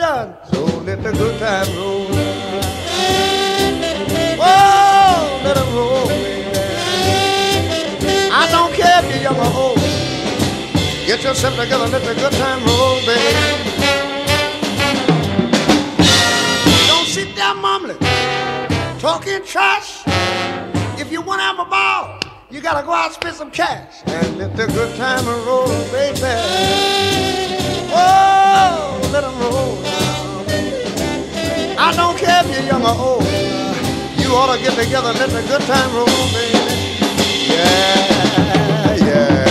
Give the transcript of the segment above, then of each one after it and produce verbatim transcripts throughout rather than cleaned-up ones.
together, so let the good time roll. Whoa, let it roll, baby. I don't care if you're young or old. Get yourself together, let the good time roll, baby. Don't sit there mumbling, talking trash. If you want to have a ball, you gotta go out and spend some cash and let the good time roll, baby. Whoa, let them roll. I don't care if you're young or old. You ought to get together and let the good time roll, baby. Yeah, yeah.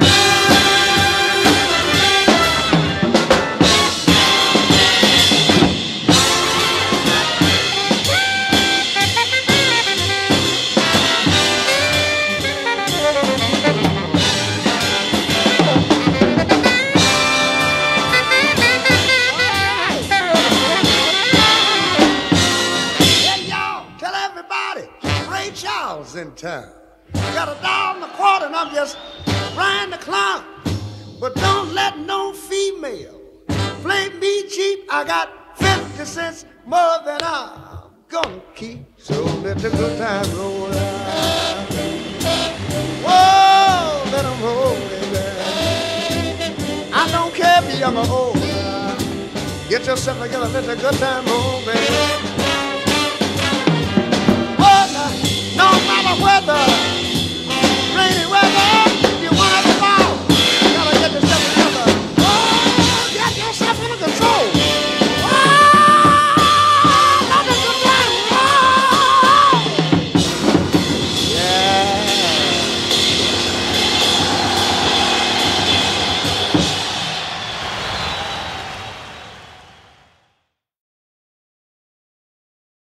In town. Got a dollar and a quarter and I'm just riding the clown. But don't let no female play me cheap. I got fifty cents more than I'm gonna keep. So let the good time roll out. Whoa, let them roll, baby. I don't care if you're young or old. Get yourself together, let the good time roll, baby. No matter whether